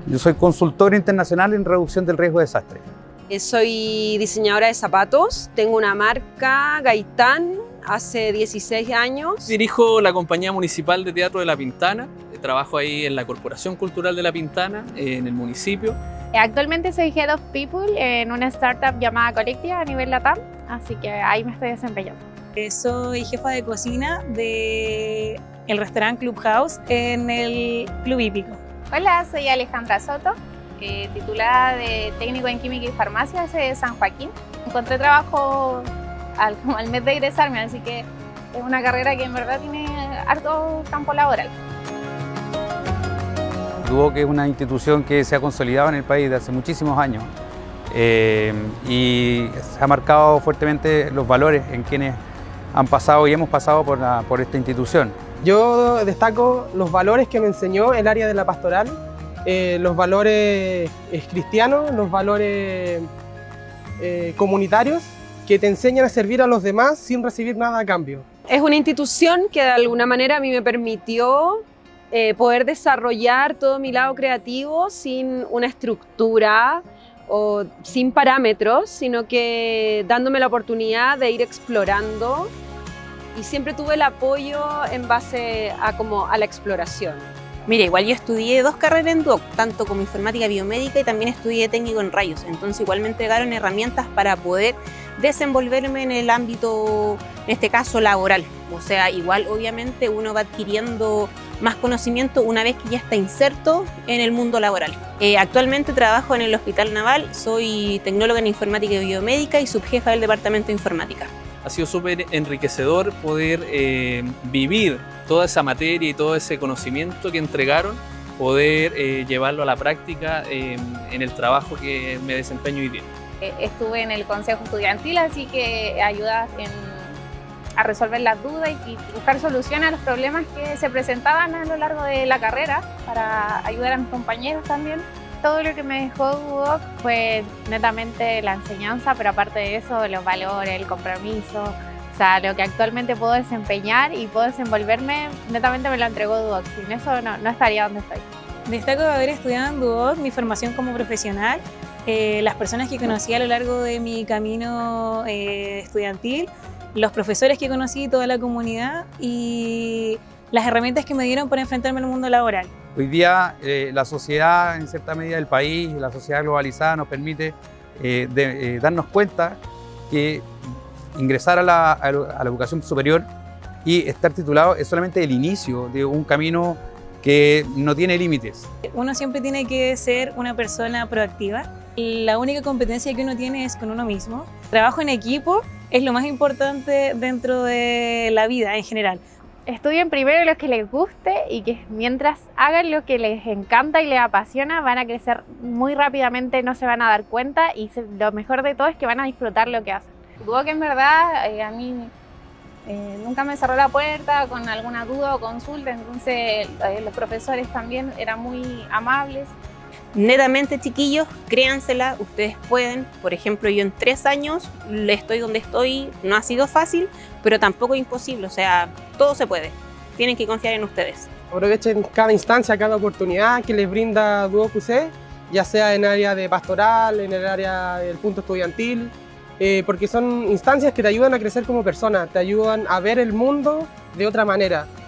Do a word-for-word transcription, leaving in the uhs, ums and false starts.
Yo soy consultor internacional en reducción del riesgo de desastre. Soy diseñadora de zapatos, tengo una marca, Gaitán, hace dieciséis años. Dirijo la compañía municipal de teatro de La Pintana, trabajo ahí en la Corporación Cultural de La Pintana, en el municipio. Actualmente soy Head of People en una startup llamada Collectia a nivel LATAM, así que ahí me estoy desempeñando. Soy jefa de cocina del restaurante Clubhouse en el Club Hípico. Hola, soy Alejandra Soto, eh, titulada de técnico en química y farmacia de San Joaquín. Encontré trabajo al, como al mes de egresarme, así que es una carrera que en verdad tiene harto campo laboral. Duoc es una institución que se ha consolidado en el país desde hace muchísimos años eh, y se ha marcado fuertemente los valores en quienes han pasado y hemos pasado por, la, por esta institución. Yo destaco los valores que me enseñó el área de la pastoral, eh, los valores eh, cristianos, los valores eh, comunitarios que te enseñan a servir a los demás sin recibir nada a cambio. Es una institución que de alguna manera a mí me permitió eh, poder desarrollar todo mi lado creativo sin una estructura o sin parámetros, sino que dándome la oportunidad de ir explorando, y siempre tuve el apoyo en base a, como, a la exploración. Mira, igual yo estudié dos carreras en Duoc, tanto como informática biomédica y también estudié técnico en rayos, entonces igual me entregaron herramientas para poder desenvolverme en el ámbito, en este caso laboral. O sea, igual obviamente uno va adquiriendo más conocimiento una vez que ya está inserto en el mundo laboral. Eh, actualmente trabajo en el Hospital Naval, soy tecnóloga en informática y biomédica y subjefa del departamento de informática. Ha sido súper enriquecedor poder eh, vivir toda esa materia y todo ese conocimiento que entregaron, poder eh, llevarlo a la práctica eh, en el trabajo que me desempeño hoy día. Estuve en el consejo estudiantil, así que ayuda en, a resolver las dudas y buscar soluciones a los problemas que se presentaban a lo largo de la carrera para ayudar a mis compañeros también. Todo lo que me dejó Duoc fue netamente la enseñanza, pero aparte de eso, los valores, el compromiso, o sea, lo que actualmente puedo desempeñar y puedo desenvolverme, netamente me lo entregó Duoc. Sin eso no, no estaría donde estoy. Destaco de haber estudiado en Duoc, mi formación como profesional, eh, las personas que conocí a lo largo de mi camino eh, estudiantil, los profesores que conocí, toda la comunidad y las herramientas que me dieron para enfrentarme al mundo laboral. Hoy día eh, la sociedad, en cierta medida del país, la sociedad globalizada nos permite eh, de, eh, darnos cuenta que ingresar a la, a la educación superior y estar titulado es solamente el inicio de un camino que no tiene límites. Uno siempre tiene que ser una persona proactiva. La única competencia que uno tiene es con uno mismo. Trabajo en equipo es lo más importante dentro de la vida en general. Estudien primero lo que les guste y que mientras hagan lo que les encanta y les apasiona van a crecer muy rápidamente, no se van a dar cuenta y se, lo mejor de todo es que van a disfrutar lo que hacen. Duoc en verdad eh, a mí eh, nunca me cerró la puerta con alguna duda o consulta, entonces eh, los profesores también eran muy amables. Netamente, chiquillos, créansela, ustedes pueden. Por ejemplo, yo en tres años estoy donde estoy, no ha sido fácil, pero tampoco imposible, o sea, todo se puede. Tienen que confiar en ustedes. Aprovechen cada instancia, cada oportunidad que les brinda Duoc U C, ya sea en el área de pastoral, en el área del punto estudiantil, eh, porque son instancias que te ayudan a crecer como persona, te ayudan a ver el mundo de otra manera.